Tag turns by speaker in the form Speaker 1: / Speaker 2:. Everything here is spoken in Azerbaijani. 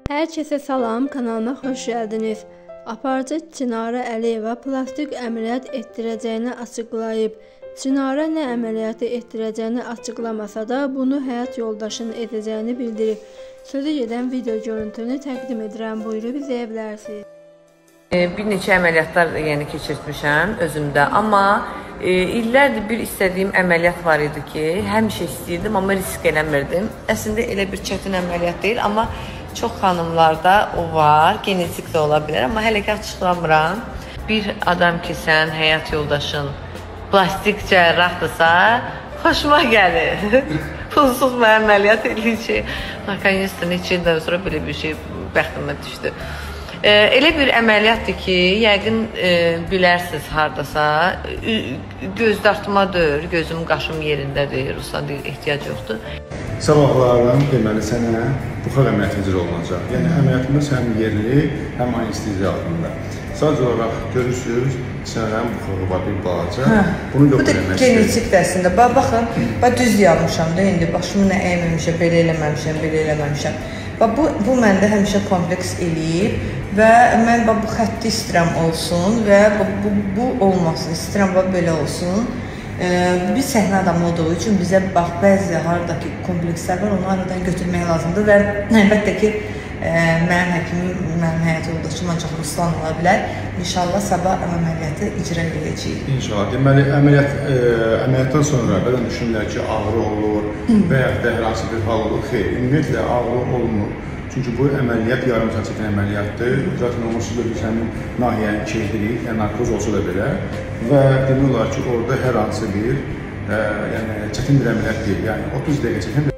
Speaker 1: Herkese salam, kanalıma hoş geldiniz. Aparıcı Çinara Əliyeva plastik əməliyyat etdirəcəyini açıqlayıb. Çinara nə əməliyyatı etdirəcəyini açıqlamasa da, bunu həyat yoldaşının edəcəyini bildirib. Sözü gedən video görüntünü təqdim edirəm. Buyurub izləyə bilərsiniz.
Speaker 2: Bir neçə əməliyyatlar keçirtmişəm özümdə, amma illərdir bir istədiyim əməliyyat var idi ki, həmişə istəyirdim, amma risk eləmirdim. Əslində elə bir çətin əməliyyat deyil, amma çox xanımlarda o var, genetik də ola bilər, amma hələ ki açıqlamıram. Bir adam ki, sən həyat yoldaşın plastik cərrahdırsa, xoşuma gəlir. Pulsuz mu əməliyyat eləyəcək? Nakoniec-to neçə ildən sonra belə bir şey bəxtimə düşdü. Elə bir əməliyyatdır ki, yəqin bilərsiniz haradasa, göz dartmadır, gözüm, qaşım yerindədir, Ruslan deyir, ehtiyac yoxdur.
Speaker 3: Sabahlardan deməli sənə buxar əməliyyatı icra olunacaq. Yəni əməliyyatında sənin yerli, həm anesteziya altında. Sadəcə olaraq görürsünüz, sənədən buxarı var bir balaca. Bunu yox eləmək istəyir. Bu da genetikdir əslində. Baxın, düz yazmışam da indi, başımı nə əyməmişəm, belə eləməmişəm, belə eləməmişəm. Bu məndə həmişə kompleks eləyib və mən bu xətti istəyirəm olsun və bu olmasın, istəyirəm belə olsun. Biz səhnə adamı olduğu üçün bizə bəzi haradakı komplekslər var, onu aradan götürmək lazımdır və əlbəttə ki, mənim həkimim, mənim həyat yoldaşım ancaq Ruslan ola bilər. İnşallah sabah əməliyyatı icra edəcəyik. İnşallah. Deməli, əməliyyatdan sonra bədən düşünürlər ki, ağrı olur və ya da hər hansı bir hal olur. Xeyr, ümumiyyətlə ağrı olmur. Çünki bu əməliyyat yarım saat çəkən əməliyyatdır. Zaten onsuz da biz həmin nahiyəni çəkdirik, yəni narkoz olsa da belə. Və demək olar ki, orada hər hansı bir çətin bir əməliyyat deyil. Yəni 30 dəqiqə çəkən